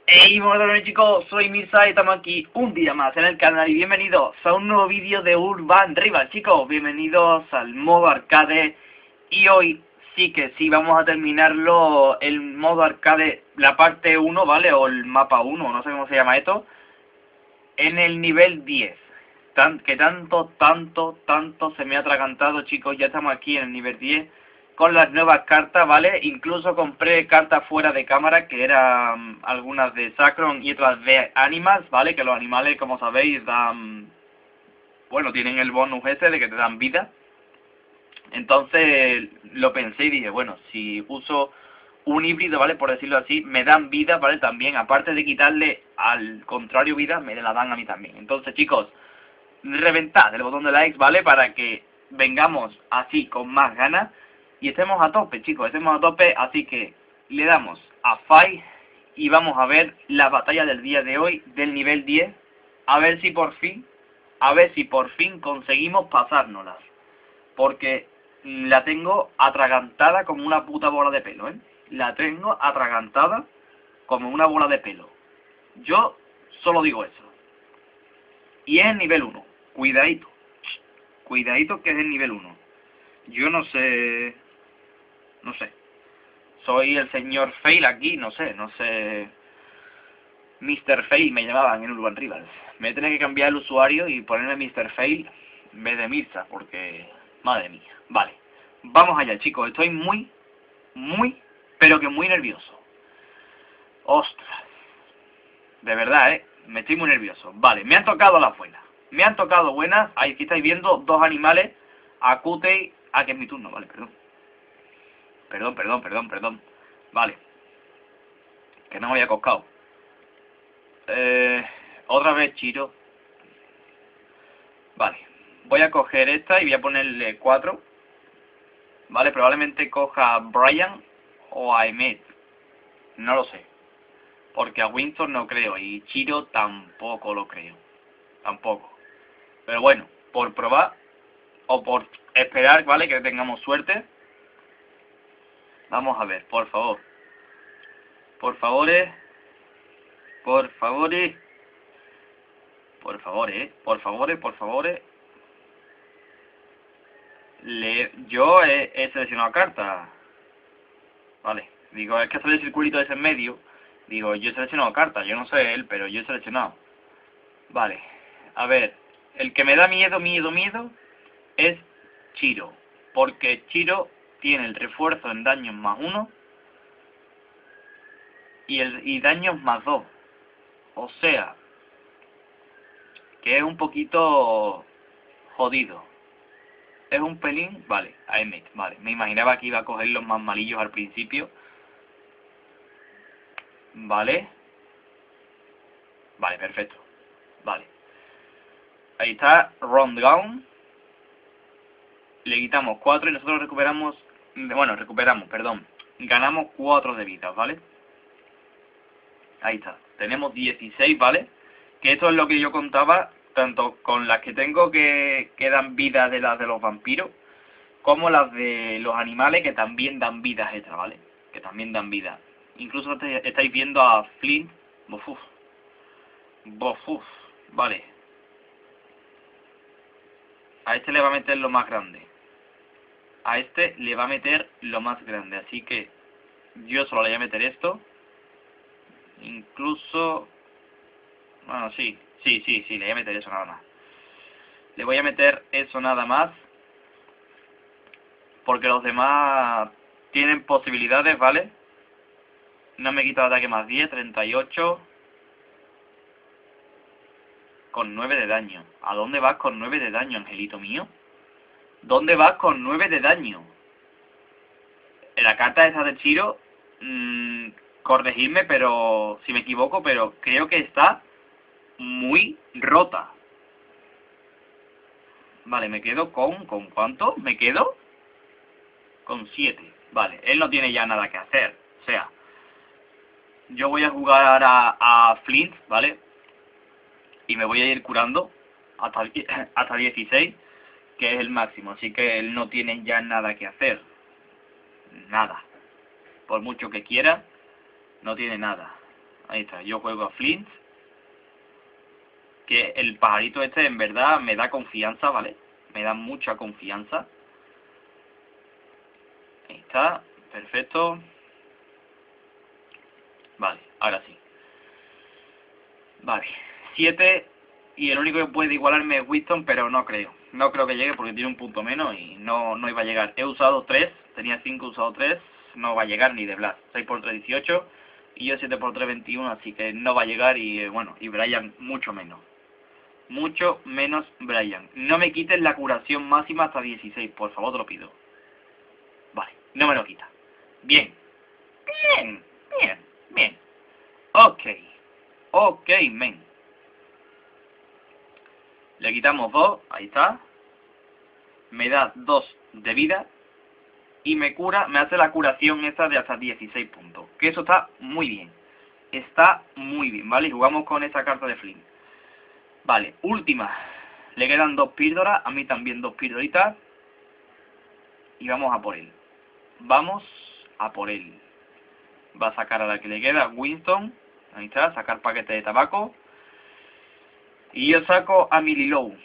Hey, bueno chicos, soy Mirza y estamos aquí un día más en el canal y bienvenidos a un nuevo vídeo de Urban Rival, chicos. Bienvenidos al modo arcade y hoy sí que sí vamos a terminarlo, el modo arcade, la parte 1, ¿vale? O el mapa 1, no sé cómo se llama esto, en el nivel 10. Que tanto se me ha atragantado, chicos. Ya estamos aquí en el nivel 10 con las nuevas cartas, ¿vale? Incluso compré cartas fuera de cámara, que eran algunas de Sacron y otras de Animals, ¿vale? Que los animales, como sabéis, dan... Bueno, tienen el bonus ese de que te dan vida. Entonces lo pensé y dije, bueno, si uso un híbrido, ¿vale? Por decirlo así, me dan vida, ¿vale? También, aparte de quitarle al contrario vida, me la dan a mí también. Entonces, chicos, reventad el botón de likes, ¿vale? Para que vengamos así con más ganas y estemos a tope, chicos, estemos a tope. Así que le damos a Fight y vamos a ver la batalla del día de hoy del nivel 10. A ver si por fin conseguimos pasárnoslas. Porque la tengo atragantada como una puta bola de pelo, ¿eh? La tengo atragantada como una bola de pelo. Yo solo digo eso. Y es el nivel 1. Cuidadito. Cuidadito que es el nivel 1. Yo no sé... No sé. Soy el señor Fail aquí, no sé. Mr. Fail me llamaban en Urban Rivals. Me voy a tener que cambiar el usuario y ponerme Mr. Fail en vez de Mirza, porque... Madre mía. Vale. Vamos allá, chicos. Estoy muy, pero que muy nervioso. Ostras. De verdad, me estoy muy nervioso. Vale, me han tocado las buenas. Me han tocado buenas. Aquí estáis viendo dos animales. Acute. Ah, que es mi turno, vale, perdón. Perdón. Vale. Que no me había coscado. Otra vez Chiro. Vale. Voy a coger esta y voy a ponerle 4. Vale, probablemente coja a Brian o a Emmet. No lo sé. Porque a Winston no creo. Y Chiro tampoco lo creo. Tampoco. Pero bueno, por probar o por esperar, ¿vale? Que tengamos suerte. Vamos a ver, por favor. Por favores. Por favores. Por favores. Yo he seleccionado cartas. Vale. Digo, es que sale el circulito ese en medio. Digo, yo he seleccionado cartas. Yo no sé él, pero yo he seleccionado. Vale. A ver. El que me da miedo es Chiro. Porque Chiro tiene el refuerzo en daños más 1 y daños más 2. O sea, que es un poquito jodido. Es un pelín, vale, a Emmet, vale. Me imaginaba que iba a coger los más malillos al principio. Vale. Vale, perfecto. Vale. Ahí está, Rundown. Le quitamos 4 y nosotros recuperamos... Bueno, perdón. Ganamos 4 de vida, ¿vale? Ahí está. Tenemos 16, ¿vale? Que esto es lo que yo contaba, tanto con las que tengo que dan vida de las de los vampiros, como las de los animales que también dan vidas extra, ¿vale? Que también dan vida. Incluso estáis viendo a Flint. Bofuf. Vale. A este le va a meter lo más grande. A este le va a meter lo más grande. Así que yo solo le voy a meter esto. Incluso... Bueno, sí, le voy a meter eso nada más. Le voy a meter eso nada más. Porque los demás tienen posibilidades, ¿vale? No me quita el ataque más 10, 38. Con 9 de daño. ¿A dónde vas con 9 de daño, angelito mío? ¿Dónde vas con 9 de daño? En la carta esa de Chiro, corregidme, pero si me equivoco, pero creo que está muy rota. Vale, me quedo ¿con cuánto? ¿Me quedo? Con 7. Vale, él no tiene ya nada que hacer. O sea, yo voy a jugar a Flint, ¿vale? Y me voy a ir curando hasta 16, que es el máximo. Así que él no tiene ya nada que hacer. Nada. Por mucho que quiera, no tiene nada. Ahí está, yo juego a Flint. Que el pajarito este en verdad me da confianza, ¿vale? Me da mucha confianza. Ahí está, perfecto. Vale, ahora sí. Vale, 7. Y el único que puede igualarme es Winston, pero no creo. No creo que llegue porque tiene un punto menos y no iba a llegar. He usado 3, tenía 5, he usado 3. No va a llegar ni de Blas. 6 por 3, 18. Y yo 7 por 3, 21, así que no va a llegar y bueno, y Brian mucho menos. Mucho menos Brian. No me quites la curación máxima hasta 16, por favor te lo pido. Vale, no me lo quita. Bien. Bien, bien, bien. Ok. Ok, men. Le quitamos 2, ahí está. Me da 2 de vida. Y me cura, me hace la curación esta de hasta 16 puntos. Que eso está muy bien. Está muy bien, ¿vale? Y jugamos con esa carta de Flynn. Vale, última. Le quedan 2 píldoras, a mí también 2 píldoritas. Y vamos a por él. Vamos a por él. Va a sacar a la que le queda, Winston. Ahí está, sacar paquete de tabaco. Y yo saco a mi Lilou.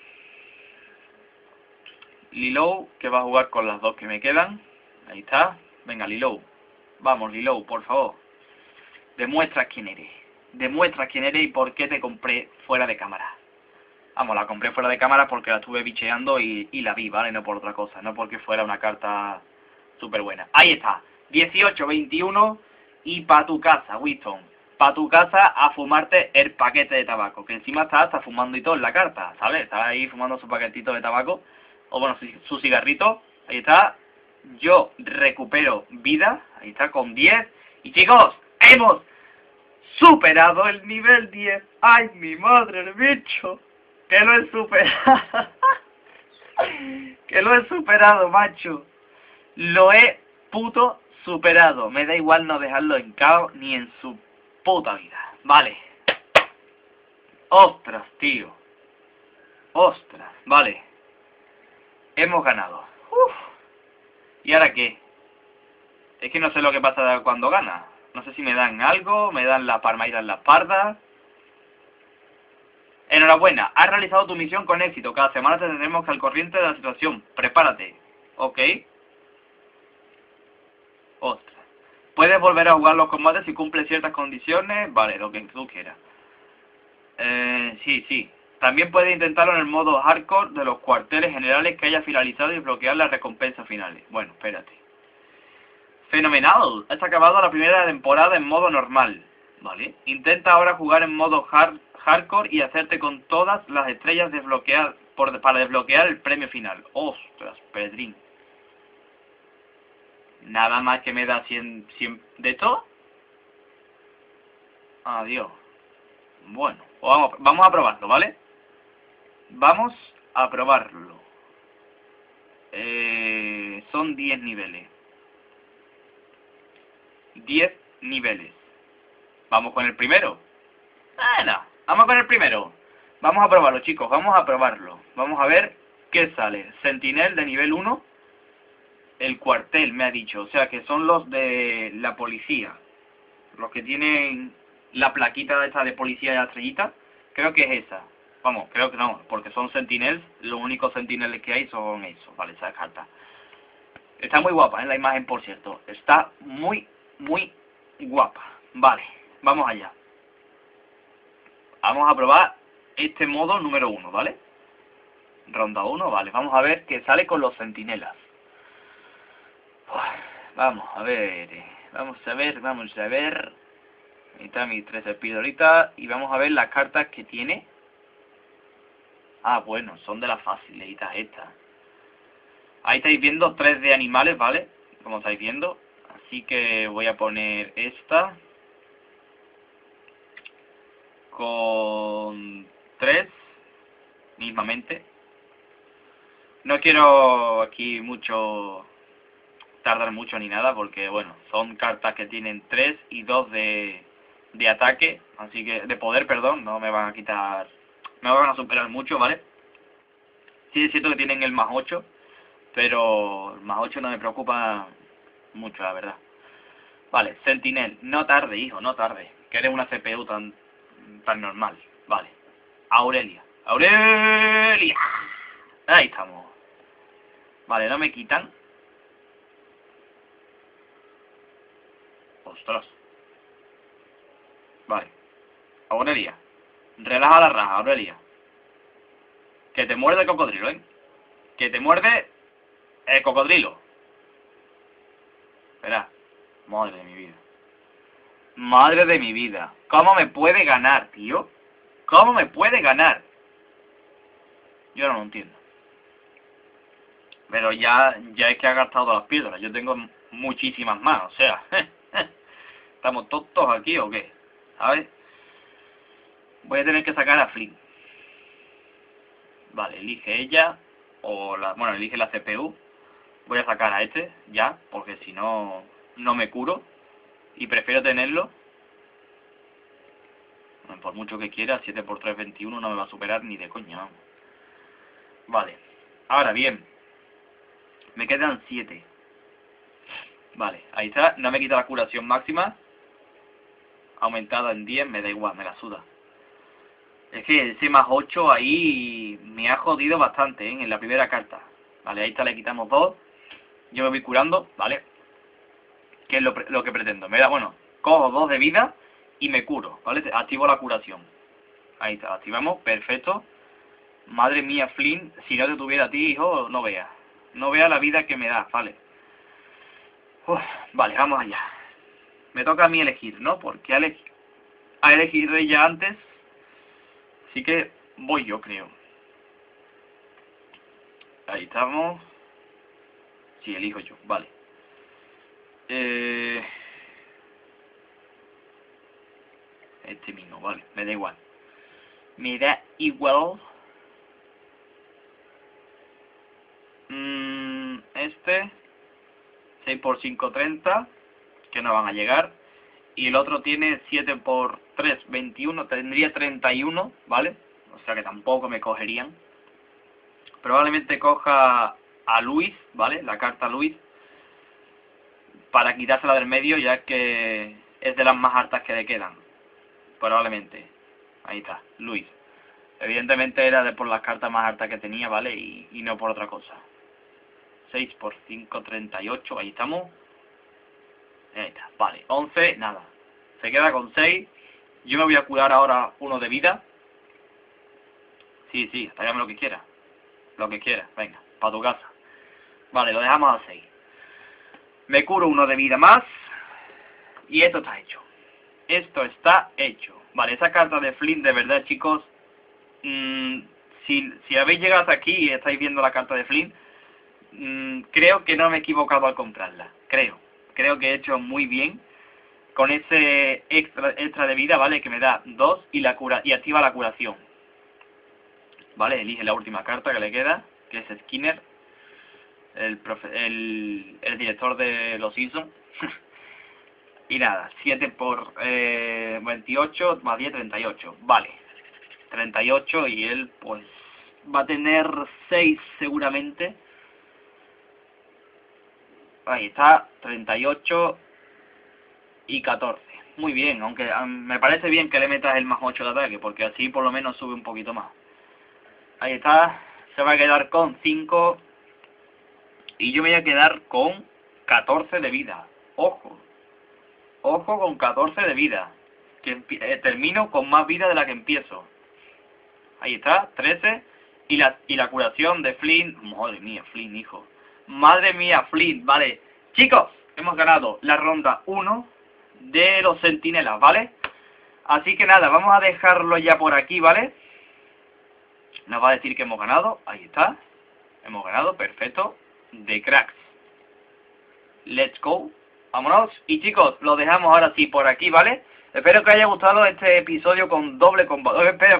Lilou, que va a jugar con las 2 que me quedan. Ahí está. Venga, Lilou. Vamos, Lilou, por favor. Demuestra quién eres. Demuestra quién eres y por qué te compré fuera de cámara. Vamos, la compré fuera de cámara porque la estuve bicheando y la vi, ¿vale? No por otra cosa, no porque fuera una carta súper buena. Ahí está, 18, 21 y pa' tu casa, Winston. Pa' tu casa a fumarte el paquete de tabaco, que encima está hasta fumando y todo en la carta, ¿sabes? Está ahí fumando su paquetito de tabaco, o bueno, su cigarrito. Ahí está, yo recupero vida, ahí está, con 10. Y chicos, hemos superado el nivel 10. ¡Ay, mi madre, el bicho! Que lo he superado. Que lo he superado, macho. Lo he puto superado. Me da igual no dejarlo en caos ni en su puta vida. Vale. Ostras, tío. Ostras, vale. Hemos ganado. Uf. ¿Y ahora qué? Es que no sé lo que pasa cuando gana. No sé si me dan algo, me dan la palmadita en la espalda. Enhorabuena, has realizado tu misión con éxito. Cada semana te tendremos al corriente de la situación. Prepárate. Ok. Ostras. Puedes volver a jugar los combates si cumples ciertas condiciones. Vale, lo que tú quieras. Sí. También puedes intentarlo en el modo hardcore de los cuarteles generales que haya finalizado y bloquear las recompensas finales. Bueno, espérate. Fenomenal. Has acabado la primera temporada en modo normal. Vale. Intenta ahora jugar en modo hardcore y hacerte con todas las estrellas para desbloquear el premio final. Ostras, Pedrín. Nada más que me da 100 de esto. Adiós. Bueno, vamos a probarlo, ¿vale? Vamos a probarlo. Son 10 niveles. 10 niveles. Vamos con el primero. Bueno, vamos con el primero. Vamos a probarlo, chicos, vamos a probarlo. Vamos a ver qué sale. Sentinel de nivel 1. El cuartel, me ha dicho. O sea, que son los de la policía. Los que tienen la plaquita esa de policía de la estrellita. Creo que es esa. Vamos, creo que no, porque son sentinels. Los únicos sentinels que hay son esos. Vale, esa carta. Está muy guapa, la imagen, por cierto. Está muy guapa. Vale, vamos allá. Vamos a probar este modo número 1, ¿vale? Ronda 1, vale. Vamos a ver qué sale con los centinelas. Vamos a ver. Vamos a ver. Ahí está mis 13 pildoritas. Y vamos a ver las cartas que tiene. Ah, bueno, son de las facilitas estas. Ahí estáis viendo 3 de animales, ¿vale? Como estáis viendo. Así que voy a poner esta. Con 3. Mismamente. No quiero aquí tardar mucho ni nada. Porque, bueno, son cartas que tienen 3 y 2 de ataque. Así que, de poder, perdón. No me van a quitar. Me van a superar mucho, ¿vale? Sí es cierto que tienen el más 8. Pero el más 8 no me preocupa mucho, la verdad. Vale, Sentinel, no tarde, hijo, no tarde. Que eres una CPU tan normal. Vale. Aurelia. ¡Aurelia! Ahí estamos. Vale, no me quitan. Ostras. Vale. Aurelia. Relaja la raja, Aurelia. Que te muerde el cocodrilo, ¿eh? Que te muerde el cocodrilo. Espera. Madre de mi vida. Madre de mi vida. ¿Cómo me puede ganar, tío? ¿Cómo me puede ganar? Yo no lo entiendo. Pero ya es que ha gastado las piedras. Yo tengo muchísimas más. O sea, ¿estamos tontos aquí o qué? ¿Sabes? Voy a tener que sacar a Flynn. Vale, elige ella. Bueno, elige la CPU. Voy a sacar a este, ya. Porque si no, no me curo. Y prefiero tenerlo. Bueno, por mucho que quiera, 7 por 3, 21 no me va a superar ni de coña, vamos. Vale. Ahora bien. Me quedan 7. Vale, ahí está. No me quita la curación máxima. Aumentada en 10, me da igual, me la suda. Es que ese más 8 ahí me ha jodido bastante, ¿eh? En la primera carta. Vale, ahí está, le quitamos 2. Yo me voy curando, ¿vale? Que es lo que pretendo. Me da, bueno, cojo 2 de vida y me curo, ¿vale? Activo la curación. Ahí está, activamos, perfecto. Madre mía, Flynn, si no te tuviera a ti, hijo, no veas. No veas la vida que me da, vale. Uf, vale, vamos allá. Me toca a mí elegir, ¿no? Porque ha elegido ella antes. Así que voy yo, creo. Ahí estamos. Sí, elijo yo, vale. Este mismo, vale, me da igual. Me da igual. Este 6 por 5, 30, que no van a llegar. Y el otro tiene 7 por 3, 21, tendría 31, ¿vale? O sea que tampoco me cogerían. Probablemente coja a Luis, ¿vale? La carta Luis, para quitársela del medio, ya que es de las más altas que le quedan. Probablemente. Ahí está, Luis. Evidentemente era por las cartas más altas que tenía, ¿vale? Y no por otra cosa. 6 por 5, 38, ahí estamos. Ahí está, vale, 11, nada. Se queda con 6. Yo me voy a curar ahora 1 de vida. Sí, hágame lo que quiera. Lo que quiera, venga, para tu casa. Vale, lo dejamos a 6. Me curo 1 de vida más. Y esto está hecho. Esto está hecho. Vale, esa carta de Flynn, de verdad, chicos. Si habéis llegado hasta aquí y estáis viendo la carta de Flynn, creo que no me he equivocado al comprarla. Creo que he hecho muy bien con ese extra de vida, ¿vale? Que me da 2 y activa la curación. Vale, elige la última carta que le queda, que es Skinner, el director de Los Simpsons. Y nada, 7 por 28 más 10, 38. Vale, 38 y él pues va a tener 6 seguramente. Ahí está, 38 y 14. Muy bien, aunque me parece bien que le metas el más 8 de ataque, porque así por lo menos sube un poquito más. Ahí está, se va a quedar con 5. Y yo me voy a quedar con 14 de vida. Ojo con 14 de vida. Que termino con más vida de la que empiezo. Ahí está, 13. Y la curación de Flynn. Madre mía, Flynn, hijo. Madre mía, Flynn, vale. Chicos, hemos ganado la ronda 1 de los centinelas, ¿vale? Así que nada, vamos a dejarlo ya por aquí, ¿vale? Nos va a decir que hemos ganado. Ahí está. Hemos ganado, perfecto. De cracks. Let's go. Vámonos. Y chicos, lo dejamos ahora sí por aquí, ¿vale? Espero que os haya gustado este episodio con doble combo. Espera.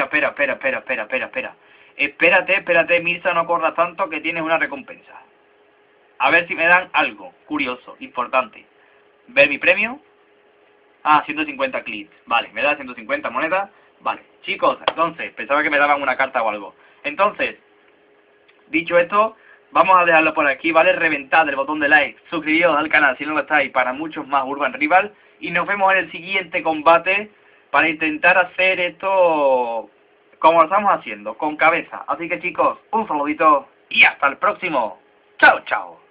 Espérate, Mirza, no corras tanto que tienes una recompensa. A ver si me dan algo curioso, importante. Ver mi premio. 150 clips. Vale, me da 150 monedas. Vale, chicos, entonces, pensaba que me daban una carta o algo. Entonces, dicho esto, vamos a dejarlo por aquí, ¿vale? Reventad el botón de like, suscribiros al canal si no lo estáis para muchos más Urban Rival. Y nos vemos en el siguiente combate para intentar hacer esto como lo estamos haciendo, con cabeza. Así que chicos, un saludito y hasta el próximo. Chao, chao.